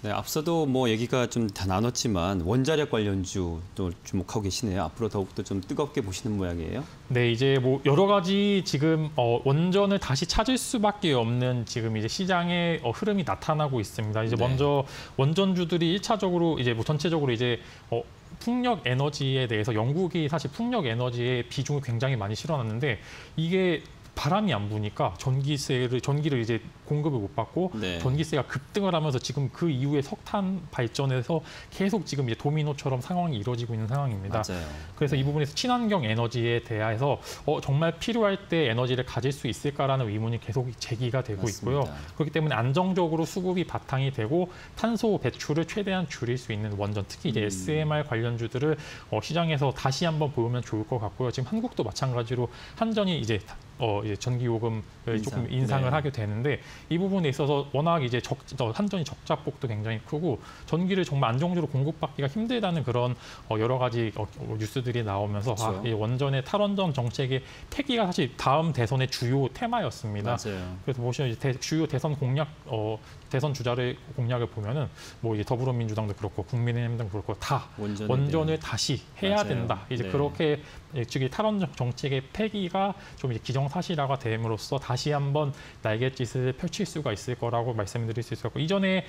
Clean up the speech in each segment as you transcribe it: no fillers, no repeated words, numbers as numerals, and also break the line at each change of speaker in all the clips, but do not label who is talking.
네, 앞서도 뭐 얘기가 좀 다 나눴지만 원자력 관련주 또 주목하고 계시네요. 앞으로 더욱더 좀 뜨겁게 보시는 모양이에요.
네, 이제 뭐 여러 가지 지금 원전을 다시 찾을 수밖에 없는 지금 이제 시장의 흐름이 나타나고 있습니다. 이제
네.
먼저 원전주들이 1차적으로 이제 뭐 전체적으로 이제 풍력 에너지에 대해서 영국이 사실 풍력 에너지의 비중을 굉장히 많이 실어놨는데 이게 바람이 안 부니까 전기를 이제 공급을 못 받고
네.
전기세가 급등을 하면서 지금 그 이후에 석탄 발전에서 계속 지금 이제 도미노처럼 상황이 이루어지고 있는 상황입니다.
맞아요.
그래서 이 부분에서 친환경 에너지에 대해서 정말 필요할 때 에너지를 가질 수 있을까라는 의문이 계속 제기가 되고
맞습니다.
있고요. 그렇기 때문에 안정적으로 수급이 바탕이 되고 탄소 배출을 최대한 줄일 수 있는 원전, 특히 이제 SMR 관련주들을 시장에서 다시 한번 보면 좋을 것 같고요. 지금 한국도 마찬가지로 한전이 이제 전기 요금을 조금 인상을
네.
하게 되는데 이 부분에 있어서 워낙 이제 한전이 적자폭도 굉장히 크고 전기를 정말 안정적으로 공급받기가 힘들다는 그런 여러 가지 뉴스들이 나오면서
그렇죠.
이 원전의 탈원전 정책의 폐기가 사실 다음 대선의 주요 테마였습니다.
맞아요.
그래서 보시면 이제 주요 대선 공약 대선 주자의 공약을 보면은 뭐 이제 더불어민주당도 그렇고 국민의힘도 그렇고 다 원전을 다시 해야
맞아요.
된다. 이제
네.
그렇게 즉 탈원전 정책의 폐기가 좀 이제 기정사실화가 됨으로써 다시 한번 날갯짓을 펼칠 수가 있을 거라고 말씀드릴 수 있을 것 같고 이전에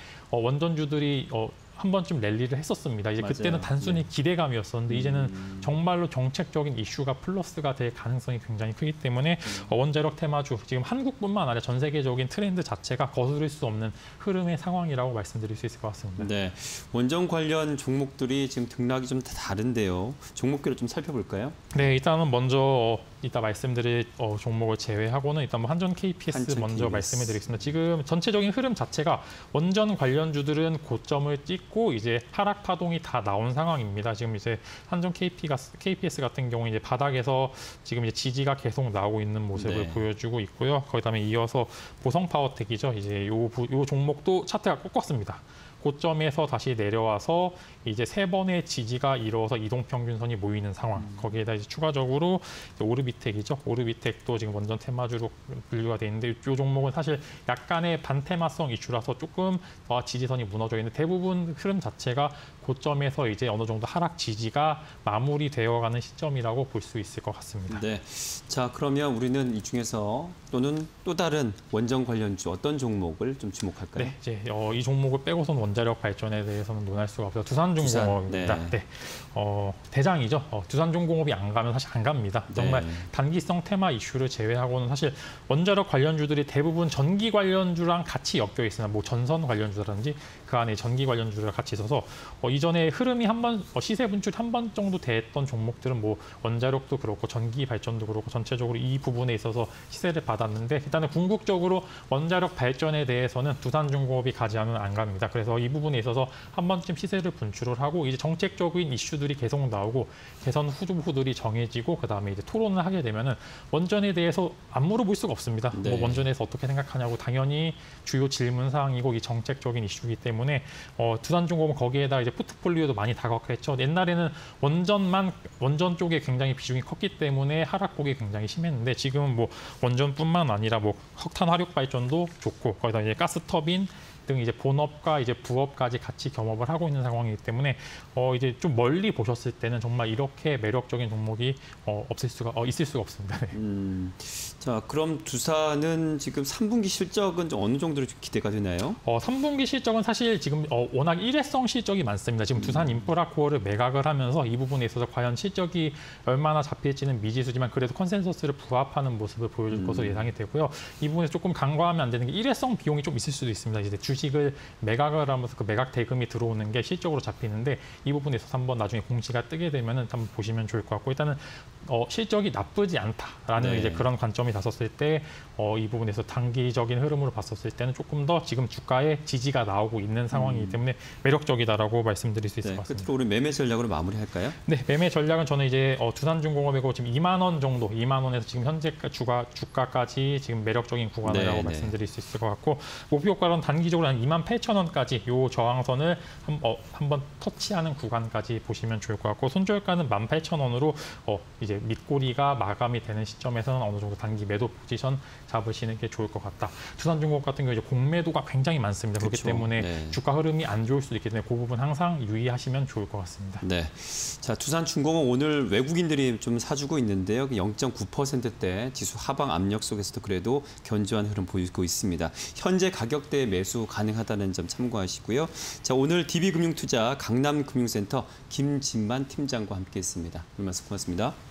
원전주들이 한 번쯤 랠리를 했었습니다. 이제
맞아요.
그때는 단순히
네.
기대감이었었는데 이제는 정말로 정책적인 이슈가 플러스가 될 가능성이 굉장히 크기 때문에 원자력 테마주 지금 한국뿐만 아니라 전 세계적인 트렌드 자체가 거스를 수 없는 흐름의 상황이라고 말씀드릴 수 있을 것 같습니다.
네, 원전 관련 종목들이 지금 등락이 좀 다른데요. 종목별로 좀 살펴볼까요?
네, 일단은 먼저 이따 말씀드릴 종목을 제외하고는 일단 뭐 한전 KPS
한전
먼저
KPS.
말씀을 드리겠습니다. 지금 전체적인 흐름 자체가 원전 관련주들은 고점을 찍고 이제 하락 파동이 다 나온 상황입니다. 지금 이제 한전 KPS 같은 경우 이제 바닥에서 지금 이제 지지가 계속 나오고 있는 모습을
네.
보여주고 있고요. 그다음에 이어서 보성파워텍이죠. 이제 요 종목도 차트가 꺾었습니다. 고점에서 다시 내려와서 이제 3번의 지지가 이루어서 이동평균선이 모이는 상황. 거기에다 이제 추가적으로 이제 오르비텍이죠. 오르비텍도 지금 원전 테마주로 분류가 돼 있는데 이 종목은 사실 약간의 반테마성 이슈라서 조금 지지선이 무너져 있는데 대부분 흐름 자체가 고점에서 이제 어느 정도 하락 지지가 마무리되어가는 시점이라고 볼 수 있을 것 같습니다.
네. 자, 그러면 우리는 이 중에서 또는 또 다른 원전 관련주 어떤 종목을 좀 주목할까요?
네, 이제 이 종목을 빼고선 원자력 발전에 대해서는 논할 수가 없어요. 두산중공업입니다.
네.
대장이죠. 두산중공업이 안 가면 사실 안 갑니다. 정말
네.
단기성 테마 이슈를 제외하고는 사실 원자력 관련주들이 대부분 전기 관련주랑 같이 엮여 있으나 뭐 전선 관련주라든지 그 안에 전기 관련주가 같이 있어서 이전에 흐름이 한번 시세 분출 한 번 정도 됐던 종목들은 뭐 원자력도 그렇고 전기 발전도 그렇고 전체적으로 이 부분에 있어서 시세를 받았는데 일단은 궁극적으로 원자력 발전에 대해서는 두산중공업이 가지 않으면 안 갑니다. 그래서 이 부분에 있어서 한 번쯤 시세를 분출을 하고 이제 정책적인 이슈들이 계속 나오고 개선 후보들이 정해지고 그다음에 이제 토론을 하게 되면은 원전에 대해서 안 물어볼 수가 없습니다.
네.
뭐 원전에서 어떻게 생각하냐고 당연히 주요 질문 사항이고 이 정책적인 이슈이기 때문에 두산중공업은 거기에다 이제 포트폴리오도 많이 다각화했죠. 옛날에는 원전 쪽에 굉장히 비중이 컸기 때문에 하락폭이 굉장히 심했는데 지금은 뭐 원전뿐만 아니라 뭐 석탄 화력 발전도 좋고 거기다 이제 가스 터빈 등 이제 본업과 이제 부업까지 같이 겸업을 하고 있는 상황이기 때문에 이제 좀 멀리 보셨을 때는 정말 이렇게 매력적인 종목이 있을 수가 없습니다. 네.
자, 그럼 두산은 지금 3분기 실적은 좀 어느 정도로 기대가 되나요?
3분기 실적은 사실 지금 워낙 일회성 실적이 많습니다. 지금 두산 인프라코어를 매각을 하면서 이 부분에 있어서 과연 실적이 얼마나 잡힐지는 미지수지만 그래도 컨센서스를 부합하는 모습을 보여줄 것으로 예상이 되고요. 이 부분에서 조금 간과하면 안 되는 게 일회성 비용이 좀 있을 수도 있습니다. 이제 주식을 매각을 하면서 그 매각 대금이 들어오는 게 실적으로 잡히는데 이 부분에 있어서 한번 나중에 공시가 뜨게 되면은 한번 보시면 좋을 것 같고 일단은 실적이 나쁘지 않다라는
네.
이제 그런 관점이 났었을 때 이 부분에서 단기적인 흐름으로 봤었을 때는 조금 더 지금 주가에 지지가 나오고 있는 상황이기 때문에 매력적이다라고 말씀드릴 수 있을 것 같습니다.
끝으로 우리 매매 전략으로 마무리할까요?
네, 매매 전략은 저는 이제 두산중공업이고 지금 2만 원 정도, 2만 원에서 지금 현재 주가까지 지금 매력적인 구간이라고
네,
말씀드릴 수 있을 것 같고 목표 가는 단기적으로 한 28,000원까지 요 저항선을 한번 터치하는 구간까지 보시면 좋을 것 같고 손절가는 18,000원으로 이제 밑꼬리가 마감이 되는 시점에서는 어느 정도 단기 매도 포지션 잡으시는 게 좋을 것 같다. 두산중공업 같은 경우 이제 공매도가 굉장히 많습니다. 그렇기
그렇죠.
때문에
네.
주가 흐름이 안 좋을 수도 있기 때문에 그 부분 항상 유의하시면 좋을 것 같습니다.
네. 자, 두산중공업 오늘 외국인들이 좀 사주고 있는데요. 0.9%대 지수 하방 압력 속에서도 그래도 견조한 흐름 보이고 있습니다. 현재 가격대에 매수 가능하다는 점 참고하시고요. 자, 오늘 DB금융투자 강남금융센터 김진만 팀장과 함께했습니다. 오늘 말씀 고맙습니다.